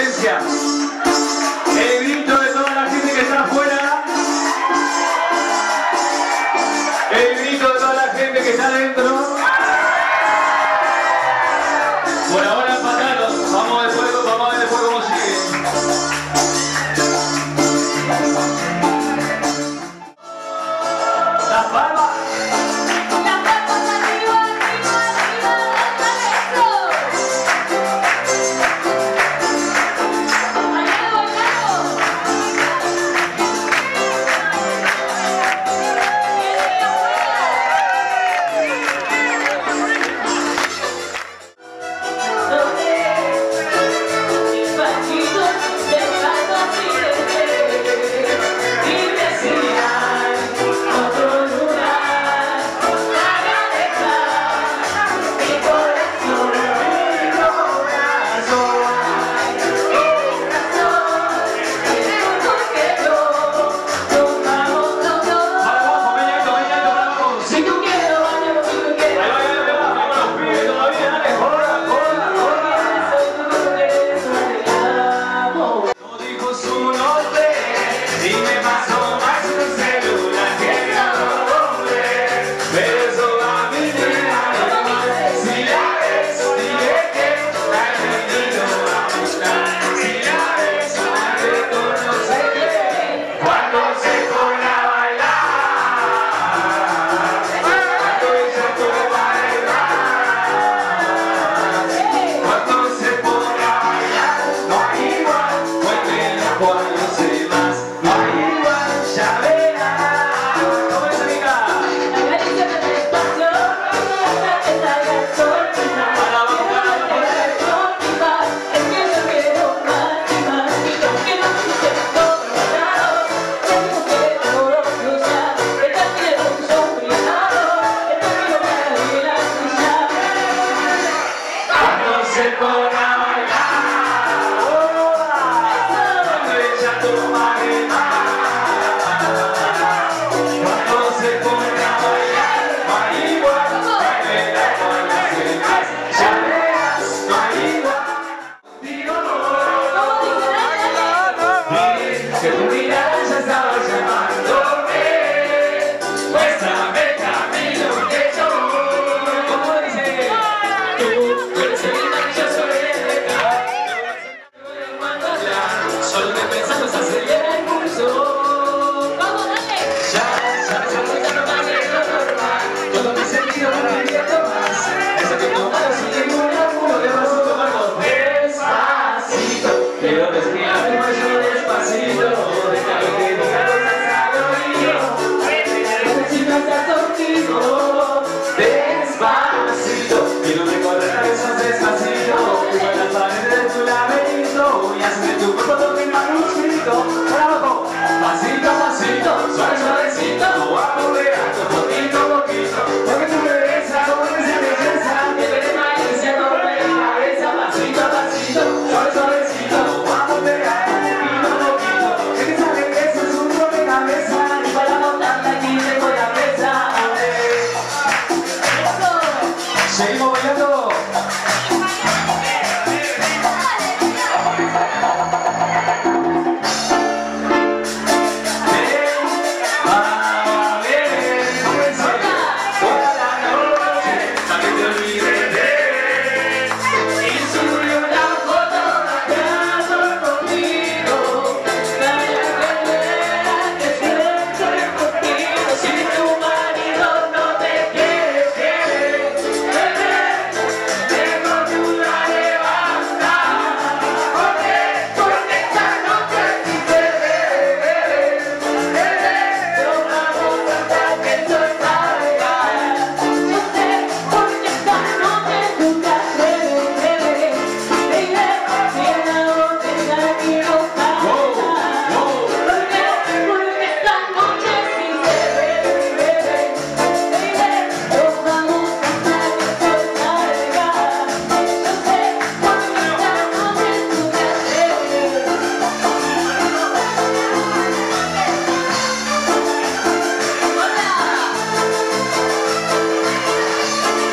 potencia. El grito de toda la gente que está afuera. El grito de toda la gente que está adentro. Por ahora empatados. Vamos a ver después cómo sigue. Las palmas. Que tu mirada ya estaba llamándome. Muéstrame el camino que yo voy. ¿Cómo dice? Tú eres el imán y yo soy el dejar. Cuando hablas, solo de pensando se acelera el pulso. ¡Vamos, dale! Ya no más de lo normal. Todo mi sentido va viviendo más. Eso que no malo sin ningún apuro. De paso tomarlo despacito. Quiero respirar el cuello despacito. Despacito, quiero recorrer esos despacito. Junto a las paredes de tu laberinto y hacer de tu cuerpo todo mi manuscrito. Por abajo, pasito a pasito, suave suavecito. Vamos pegando poquito a poquito. Porque tu belleza, como esa belleza, que te malicia como mi cabeza. Pasito a pasito, suave suavecito. Vamos pegando poquito a poquito. Es que esa belleza es un rompecabezas. Y para montarla aquí tengo la mesa. Seguimos bailando.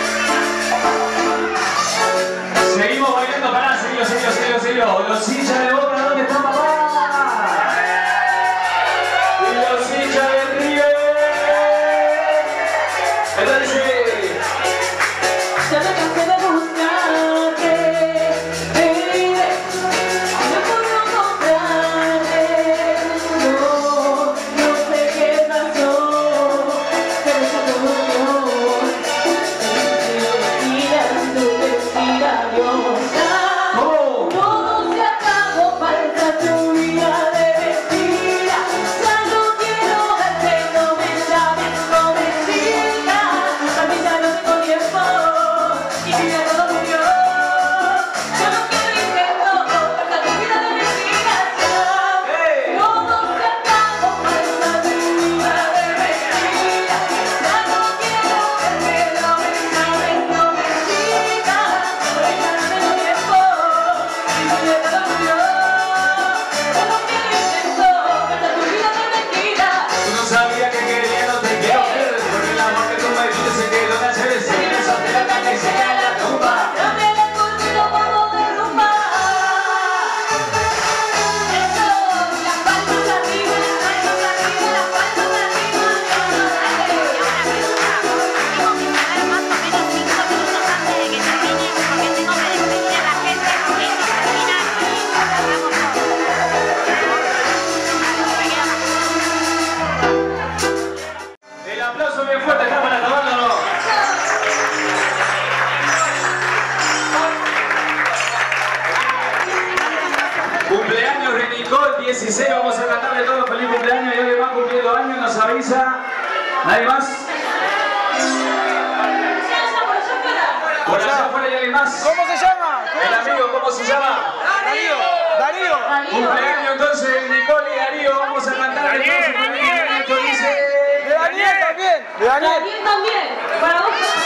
Los hinchas de 16 vamos a cantarle todos feliz cumpleaños y alguien va cumpliendo años, nos avisa. ¿Nadie más? Por allá afuera hay alguien más. ¿Cómo se llama? El amigo, ¿cómo se llama? Darío. Cumpleaños entonces, Nicole y Darío, vamos a cantarle todos feliz cumpleaños. Dice... De Daniel también. Daniel también. Para vos.